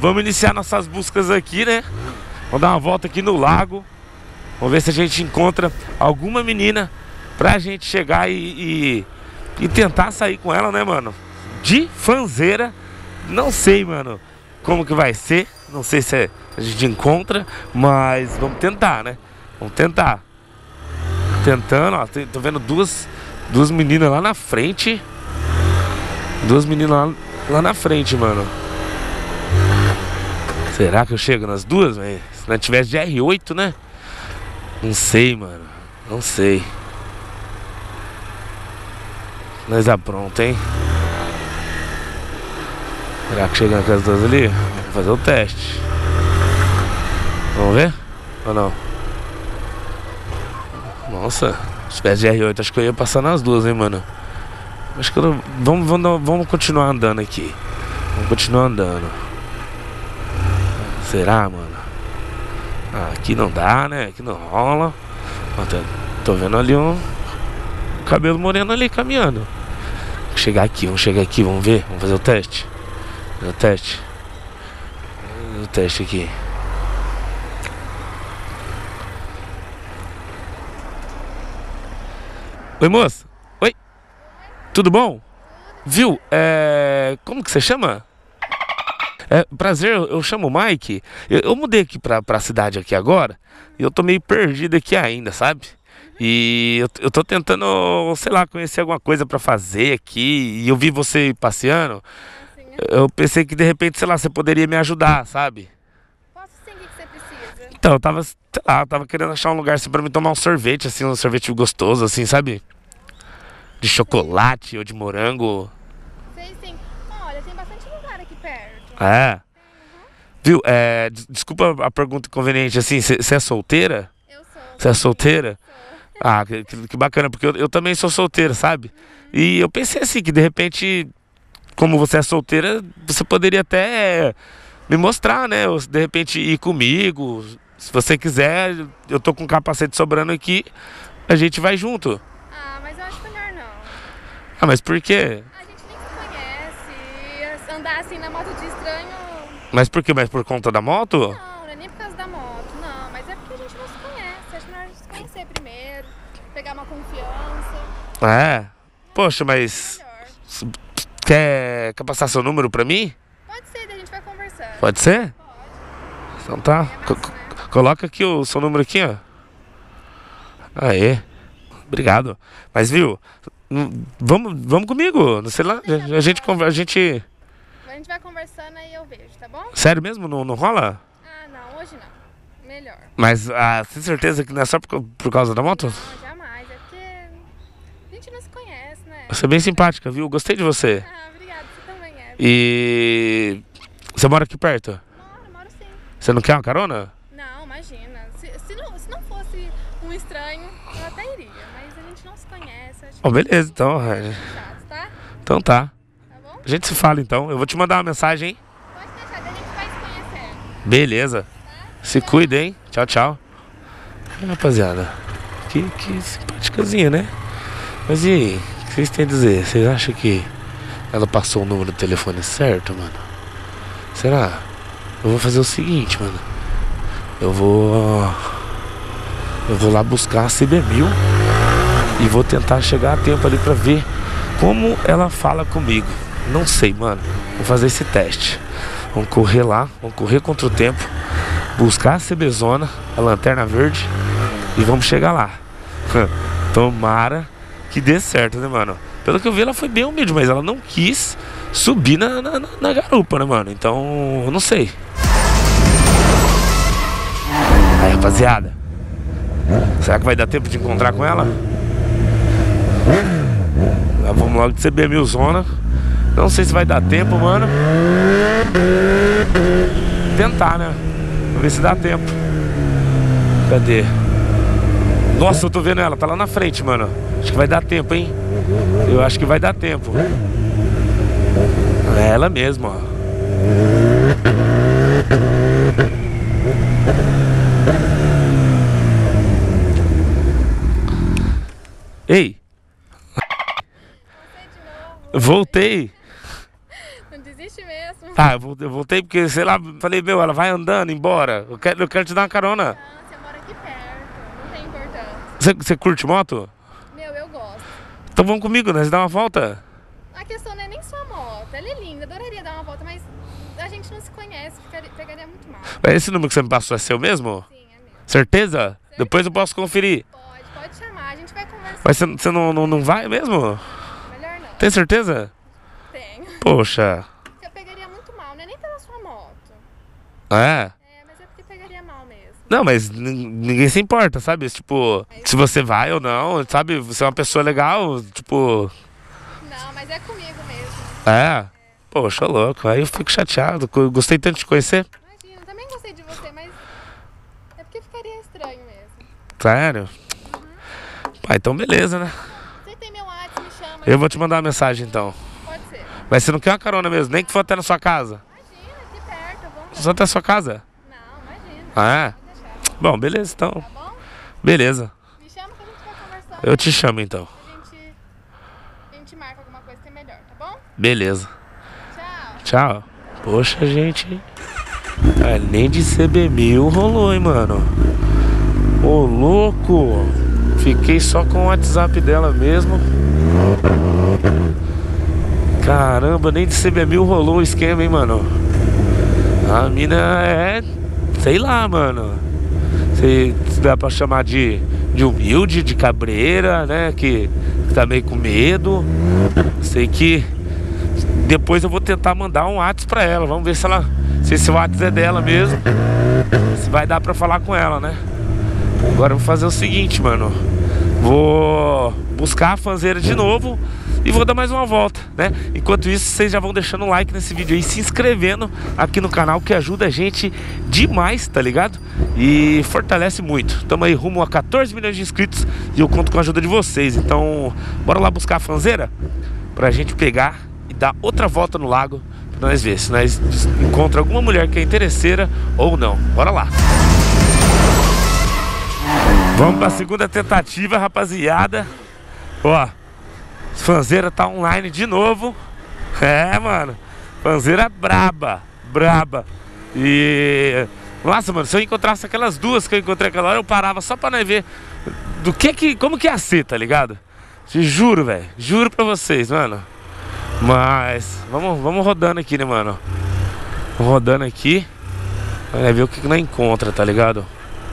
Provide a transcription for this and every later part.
vamos iniciar nossas buscas aqui, né? Vamos dar uma volta aqui no lago. Vamos ver se a gente encontra alguma menina pra gente chegar e tentar sair com ela, né, mano? De fanzeira. Não sei, mano, como que vai ser. Não sei se a gente encontra, mas vamos tentar, né? Vamos tentar. Tentando, ó, tô vendo duas meninas lá na frente. Duas meninas lá na frente, mano. Será que eu chego nas duas, velho? Se não tivesse de R8, né? Não sei, mano. Não sei. Nós apronta, hein? Será que chega com as duas ali? Vamos fazer o teste. Vamos ver? Ou não? Nossa, se tivesse de R8, acho que eu ia passar nas duas, hein, mano? Acho que eu não... Vamos continuar andando aqui. Vamos continuar andando. Será, mano? Ah, aqui não dá, né? Aqui não rola. Tô vendo ali um cabelo moreno ali caminhando. Vamos chegar aqui, vamos ver. Vamos fazer o teste. Fazer o teste. Fazer o teste aqui. Oi, moça. Oi. Tudo bom? Viu? Como que você chama? Prazer, eu chamo Mike. Eu mudei aqui pra cidade aqui agora. E eu tô meio perdido aqui ainda, sabe? E eu tô tentando, sei lá, conhecer alguma coisa pra fazer aqui. E eu vi você passeando. Eu pensei que de repente, sei lá, você poderia me ajudar, sabe? Posso sim, o que você precisa? Então, eu tava, sei lá, eu tava querendo achar um lugar assim pra me tomar um sorvete, assim, um sorvete gostoso, assim, sabe? De chocolate ou de morango. Sei sim. Olha, tem bastante lugar aqui perto. É. Viu? Desculpa a pergunta inconveniente, assim, você é solteira? Eu sou. Você é solteira? Sou. Ah, que bacana, porque eu também sou solteiro, sabe? E eu pensei assim, que de repente, como você é solteira, você poderia até me mostrar, né? Ou de repente ir comigo. Se você quiser, eu tô com um capacete sobrando aqui, a gente vai junto. Ah, mas eu acho melhor não. Ah, mas por quê? A gente nem se conhece. Andar assim na moto de estranho. Mas por quê? Mas por conta da moto? Não é nem por causa da moto, não. Mas é porque a gente não se conhece. Acho melhor a gente se conhecer primeiro. Pegar uma confiança. É. Poxa, mas Melhor. quer passar seu número pra mim? Pode ser, daí a gente vai conversando. Pode ser? Pode. Então tá. É massa, né? Coloca aqui o seu número aqui, ó. Aê. Obrigado. Mas viu? Vamos comigo. Não sei lá. A gente A gente vai conversando aí eu vejo, tá bom? Sério mesmo? Não rola? Ah, não, hoje não. Melhor. Mas tem certeza que não é só por causa da moto? Não, jamais. É porque a gente não se conhece, né? Você é bem simpática, viu? Gostei de você. Ah, obrigada. Você também é. E você mora aqui perto? Moro sim. Você não quer uma carona? Não, imagina. Se não fosse um estranho, eu até iria. Mas a gente não se conhece. Acho Oh, beleza, então. chato, tá? Então tá. Tá bom? A gente se fala então. Eu vou te mandar uma mensagem, hein? Pode deixar, daí a gente vai se conhecer. Beleza. Se cuida, hein? Tchau, tchau. Rapaziada, que simpaticazinha, né? Mas e aí? O que vocês têm a dizer? Vocês acham que ela passou o número do telefone certo, mano? Será? Eu vou fazer o seguinte, mano. Eu vou lá buscar a CB1000 e vou tentar chegar a tempo ali pra ver como ela fala comigo. Não sei, mano. Vou fazer esse teste. Vamos correr lá, vamos correr contra o tempo, buscar a CBzona, a lanterna verde, e vamos chegar lá. Tomara que dê certo, né, mano? Pelo que eu vi, ela foi bem humilde, mas ela não quis subir na garupa, né, mano? Então, eu não sei. Aí, rapaziada, será que vai dar tempo de encontrar com ela? Vamos logo de CB1000 zona. Não sei se vai dar tempo, mano. Tentar, né? Vamos ver se dá tempo. Cadê? Nossa, eu tô vendo ela, tá lá na frente, mano. Acho que vai dar tempo, hein? Eu acho que vai dar tempo. É ela mesma, ó. Ei! Você de novo. Voltei! Não desiste mesmo. Tá, eu voltei porque, sei lá, falei, meu, ela vai andando embora. Eu quero te dar uma carona. Não, você mora aqui perto. Não tem importância. Você curte moto? Meu, eu gosto. Então vamos comigo, nós dá uma volta. A questão não é nem só a moto. Ela é linda, adoraria dar uma volta, mas a gente não se conhece, pegaria muito mal. Esse número que você me passou é seu mesmo? Sim, é mesmo. Certeza? Depois eu posso conferir. Pode chamar, a gente vai conversar. Mas você não vai mesmo? Melhor não. Tem certeza? Tenho. Poxa. Eu pegaria muito mal, não é nem pela sua moto. É? É, mas é porque pegaria mal mesmo. Não, mas ninguém se importa, sabe? Tipo, se você vai ou não, sabe? Você é uma pessoa legal, tipo... Não, mas é comigo mesmo. É? Poxa, louco. Aí eu fico chateado. Gostei tanto de te conhecer. Imagina, eu também gostei de você, mas é porque ficaria estranho mesmo. Sério? Ah, então beleza, né? Você tem meu WhatsApp, me chama. Eu vou te mandar uma mensagem então. Pode ser. Mas você não quer uma carona mesmo, nem que for até na sua casa. Imagina, aqui perto, vamos. Só até a sua casa? Não, imagina. Ah, é? Pode deixar. Bom, beleza então. Tá bom? Beleza. Me chama que a gente vai conversar. Eu te chamo então. A gente marca alguma coisa que é melhor, tá bom? Beleza. Tchau. Tchau. Poxa, gente. Nem de CB1000 rolou, hein, mano. Ô, louco. Fiquei só com o WhatsApp dela mesmo. Caramba, nem de CB1000 rolou o esquema, hein, mano. A mina é... sei lá, mano. Se dá pra chamar de humilde, de cabreira, né? Que tá meio com medo. Sei que depois eu vou tentar mandar um WhatsApp pra ela. Vamos ver se esse WhatsApp é dela mesmo. Se vai dar pra falar com ela, né? Agora eu vou fazer o seguinte, mano. Vou buscar a fanzeira de novo e vou dar mais uma volta, né? Enquanto isso, vocês já vão deixando um like nesse vídeo aí, se inscrevendo aqui no canal, que ajuda a gente demais, tá ligado? E fortalece muito. Tamo aí rumo a 14 milhões de inscritos e eu conto com a ajuda de vocês. Então, bora lá buscar a fanzeira pra gente pegar e dar outra volta no lago pra nós ver se nós encontramos alguma mulher que é interesseira ou não. Bora lá! Vamos pra segunda tentativa, rapaziada. Ó, fanzeira tá online de novo. É, mano, fanzeira braba, braba. E... nossa, mano, se eu encontrasse aquelas duas que eu encontrei aquela hora, eu parava só pra nós ver como que ia ser, tá ligado? Te juro, velho, juro pra vocês, mano. Mas, vamos rodando aqui, né, mano? Vamos rodando aqui. Vai ver o que nós encontra, tá ligado?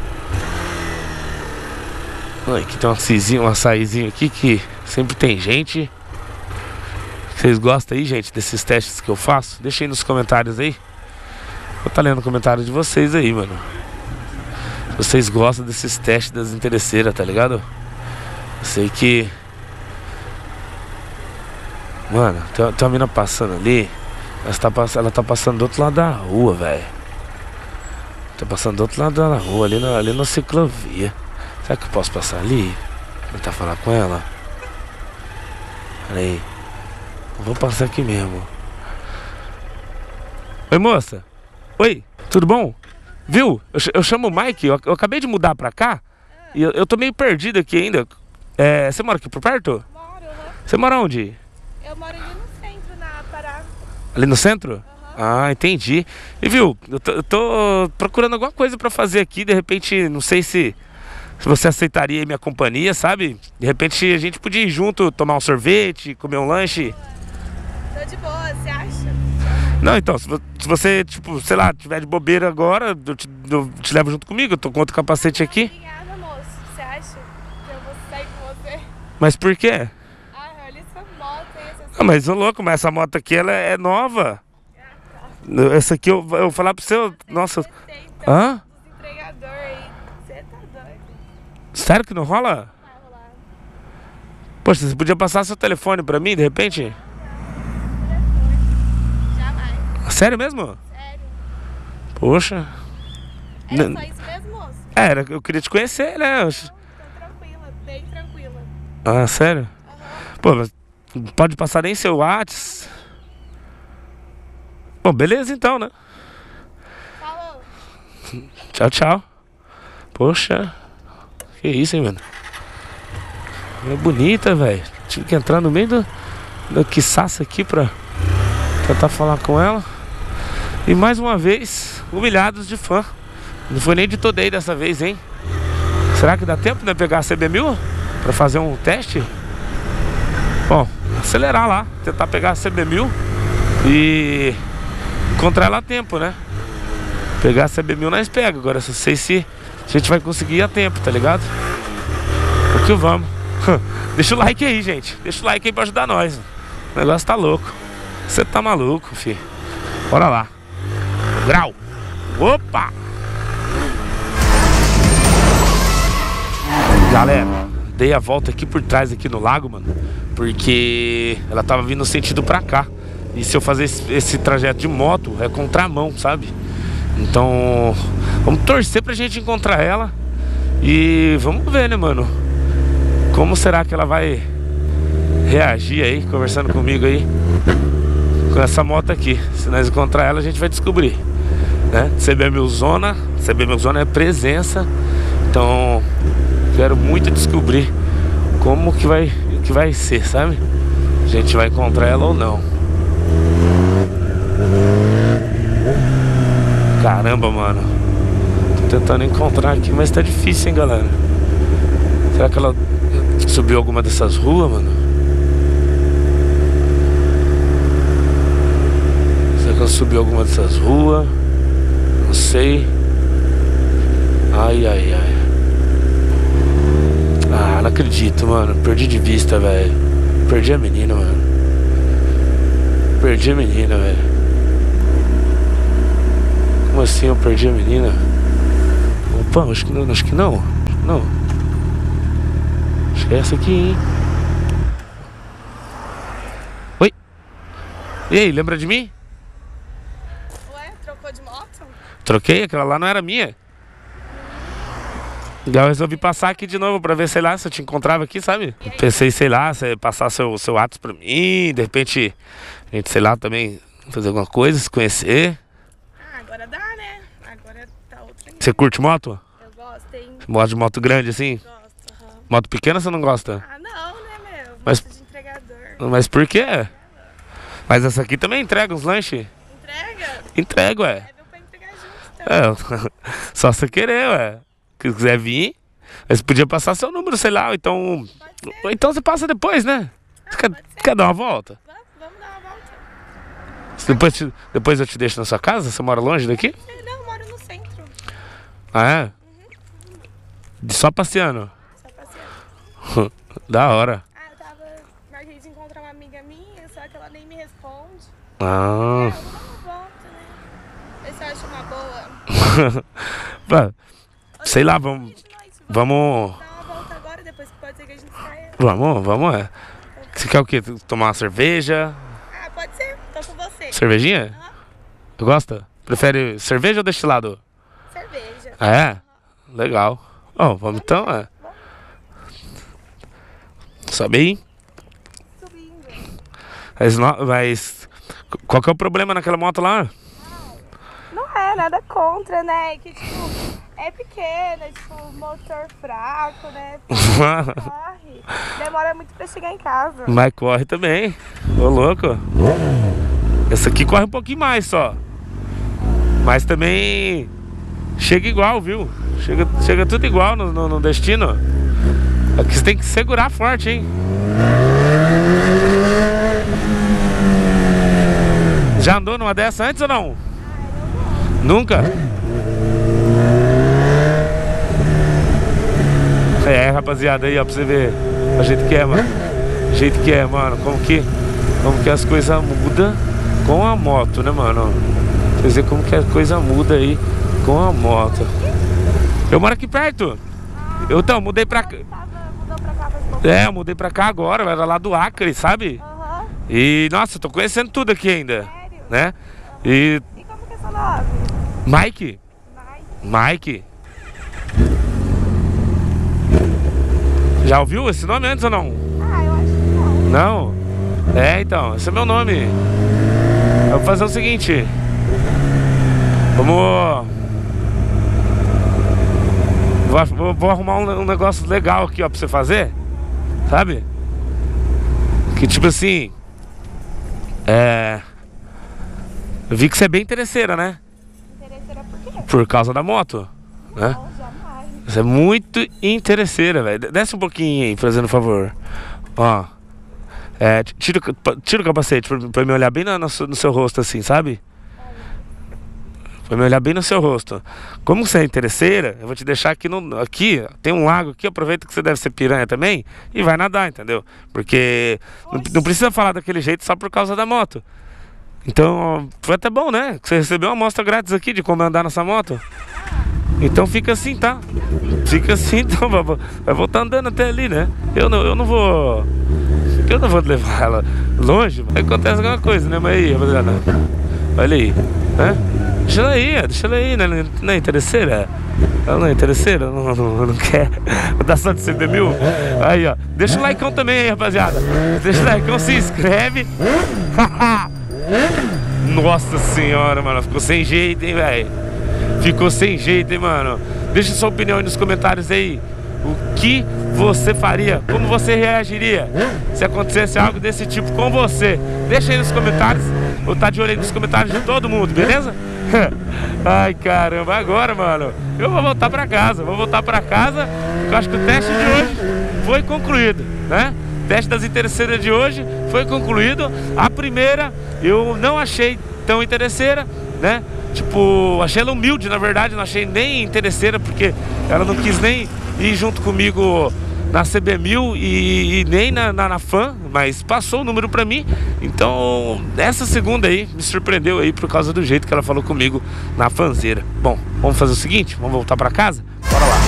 Aqui tem um açaizinho aqui que sempre tem gente. Vocês gostam aí, gente, desses testes que eu faço? Deixa aí nos comentários aí. Vou estar lendo o comentário de vocês aí, mano. Se vocês gostam desses testes das interesseiras, tá ligado? Eu sei que... mano, tem uma mina passando ali. Ela tá passando do outro lado da rua, velho. Tá passando do outro lado da rua, ali na ciclovia. Será que eu posso passar ali? Tentar falar com ela? Pera aí. Eu vou passar aqui mesmo. Oi, moça. Oi, tudo bom? Viu? Eu chamo o Mike, eu acabei de mudar pra cá. E eu tô meio perdido aqui ainda. Você mora aqui por perto? Moro, Você mora onde? Eu moro ali no centro, na Pará. Ali no centro? Ah, entendi. E viu, eu tô procurando alguma coisa pra fazer aqui. De repente, não sei se você aceitaria minha companhia, sabe? De repente a gente podia ir junto, tomar um sorvete, comer um lanche. Tô de boa, você acha? Não, então, se você, tipo, sei lá, tiver de bobeira agora, eu te levo junto comigo, eu tô com outro capacete aqui. Obrigada, moço. Você acha que eu vou sair com você? Mas por quê? Ah, olha essa moto aí, essa... Ah, mas ô louco, mas essa moto aqui, ela é nova. Essa aqui, eu vou falar pro seu, nossa... Hã? Os entregadores aí, você tá doido? Sério que não rola? Vai rolar. Poxa, você podia passar seu telefone pra mim, de repente? Jamais. Sério mesmo? Sério. Poxa. É só isso mesmo, moço? Eu queria te conhecer, né? Não, tô tranquila, bem tranquila. Ah, sério? Pô, mas não pode passar nem seu WhatsApp. Bom, beleza então, né? Falou. Tchau, tchau. Poxa. Que isso, hein, mano? É bonita, velho. Tive que entrar no meio do quiçaço aqui pra tentar falar com ela. E mais uma vez, humilhados de fã. Não foi nem de Today dessa vez, hein? Será que dá tempo de pegar a CB1000 pra fazer um teste? Bom, acelerar lá, tentar pegar a CB1000 e encontrar ela a tempo, né? Pegar a CB1000 nós pega. Agora não sei se a gente vai conseguir ir a tempo, tá ligado? O que vamos. Deixa o like aí, gente. Deixa o like aí pra ajudar nós. O negócio tá louco. Você tá maluco, fi. Bora lá. Grau. Opa! Galera, dei a volta aqui por trás, aqui no lago, mano, porque ela tava vindo no sentido pra cá. E se eu fazer esse trajeto de moto, é contramão, sabe? Então, vamos torcer pra gente encontrar ela. E vamos ver, né, mano? Como será que ela vai reagir aí, conversando comigo aí, com essa moto aqui. Se nós encontrar ela, a gente vai descobrir, né? CB1000 Zona é presença. Então, quero muito descobrir como que vai ser, sabe? A gente vai encontrar ela ou não. Caramba, mano. Tô tentando encontrar aqui, mas tá difícil, hein, galera. Será que ela subiu alguma dessas ruas, mano? Será que ela subiu alguma dessas ruas? Não sei. Ai, ai, ai. Ah, não acredito, mano. Perdi de vista, velho. Perdi a menina, mano. Perdi a menina, velho. Como assim eu perdi a menina? Opa, acho que não. Acho que não. Acho que é essa aqui, hein? Oi? E aí, lembra de mim? Ué, trocou de moto? Troquei, aquela lá não era minha. Eu resolvi passar aqui de novo pra ver, sei lá, se eu te encontrava aqui, sabe? Pensei, sei lá, você passar seu WhatsApp pra mim, de repente a gente, sei lá, também fazer alguma coisa, se conhecer. Ah, agora dá, né? Agora tá outro nível. Você curte moto? Eu gosto, hein? Você gosta de moto grande assim? Gosto, aham. Moto pequena você não gosta? Ah, não, né, meu? Mas- Moto de entregador. Mas por quê? Mas essa aqui também entrega uns lanches? Entrega? Entrega, ué. É, deu pra entregar junto, então. É, só você querer, ué. Se quiser vir, mas você podia passar seu número, sei lá, ou então... Pode ser. Ou então você passa depois, né? Você pode ser. quer dar uma volta? Vamos dar uma volta. Depois eu te deixo na sua casa? Você mora longe daqui? Não, eu moro no centro. Ah, é? Só passeando? Só passeando. Da hora. Ah, marquei de encontrar uma amiga minha, só que ela nem me responde. Ah. Eu vou dar uma volta, né? Ver se eu acho uma boa. Pá, sei lá, vamos... Vamos... Dar uma volta agora, depois que pode ser que a gente saia. Vamos, é. Você quer o quê? Tomar uma cerveja? Ah, pode ser. Tô com você. Cervejinha? Aham. Gosta? Prefere cerveja ou destilado? Cerveja. Ah, é? Legal. Ó, vamos então, é. Sobe aí. Subindo. Mas qual que é o problema naquela moto lá? Não é nada contra, né? Que tipo, é pequena, tipo, motor fraco, né? Corre. Demora muito pra chegar em casa. Mas corre também. Ô, louco. Essa aqui corre um pouquinho mais só. Mas também chega igual, viu? Chega tudo igual no destino. Aqui você tem que segurar forte, hein? Já andou numa dessa antes ou não? Nunca? É, rapaziada, aí ó, pra você ver o jeito que é, mano. O jeito que é, mano. Como que as coisas mudam com a moto, né, mano? Quer dizer, como que a coisa muda aí com a moto. Eu moro aqui perto. Então, mudei pra cá. Mudou pra cá faz pouco. É, eu mudei pra cá agora, eu era lá do Acre, sabe? Aham. E, nossa, eu tô conhecendo tudo aqui ainda, Sério? né? E, E como que é seu nome? Mike, Mike. Mike. Já ouviu esse nome antes ou não? Ah, eu acho que não. Não? É, então, esse é meu nome. Eu vou fazer o seguinte. Vou arrumar um negócio legal aqui, ó, pra você fazer. Sabe? Que tipo assim... Eu vi que você é bem interesseira, né? Interesseira por quê? Por causa da moto, né? Não, jamais. Você é muito interesseira, velho. Desce um pouquinho aí, fazendo um favor. Ó. Tira o capacete pra me olhar bem no seu rosto, assim, sabe? Pra me olhar bem no seu rosto. Como você é interesseira, eu vou te deixar aqui aqui, tem um lago aqui, aproveita que você deve ser piranha também e vai nadar, entendeu? Porque não precisa falar daquele jeito só por causa da moto. Então, foi até bom, né? Que você recebeu uma amostra grátis aqui de como andar nessa moto. Então fica assim, tá? Fica assim, então vai voltar andando até ali, né? Eu não vou levar ela longe, acontece alguma coisa, né? Mas aí, rapaziada, olha aí, né? Deixa ela aí, né? Não é interesseira? Ela não é interesseira? Não quer? Vou dar só de CB1000? Aí, ó, deixa o likeão também aí, rapaziada. Deixa o likeão, se inscreve. Nossa senhora, mano, ficou sem jeito, hein, velho? Ficou sem jeito, hein, mano? Deixa sua opinião aí nos comentários aí. O que você faria? Como você reagiria se acontecesse algo desse tipo com você? Deixa aí nos comentários. Vou estar de olho aí nos comentários de todo mundo, beleza? Ai, caramba, agora, mano, eu vou voltar pra casa. Porque eu acho que o teste de hoje foi concluído, né? O teste das interesseiras de hoje foi concluído. A primeira eu não achei tão interesseira, né? Tipo, achei ela humilde, na verdade. Não achei nem interesseira, porque ela não quis nem ir junto comigo na CB1000 e nem na FAN, mas passou o número pra mim. Então, essa segunda aí me surpreendeu aí por causa do jeito que ela falou comigo na fanzeira. Bom, vamos fazer o seguinte, vamos voltar pra casa? Bora lá.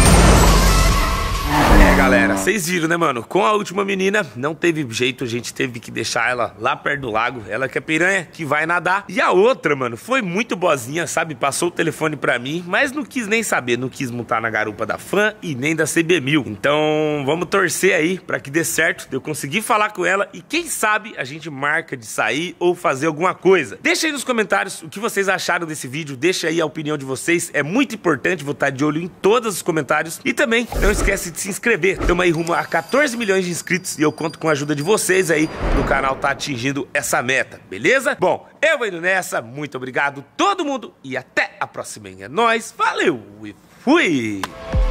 Galera, vocês viram, né, mano? Com a última menina, não teve jeito, a gente teve que deixar ela lá perto do lago. Ela que é piranha, que vai nadar. E a outra, mano, foi muito boazinha, sabe? Passou o telefone pra mim, mas não quis nem saber, não quis montar na garupa da FAN e nem da CB1000. Então, vamos torcer aí pra que dê certo, de eu conseguir falar com ela e quem sabe a gente marca de sair ou fazer alguma coisa. Deixa aí nos comentários o que vocês acharam desse vídeo, deixa aí a opinião de vocês, é muito importante, vou estar de olho em todos os comentários. E também, não esquece de se inscrever. Estamos aí rumo a 14 milhões de inscritos e eu conto com a ajuda de vocês aí pro canal tá atingindo essa meta, beleza? Bom, eu vou indo nessa, muito obrigado todo mundo e até a próxima. É nóis, valeu e fui!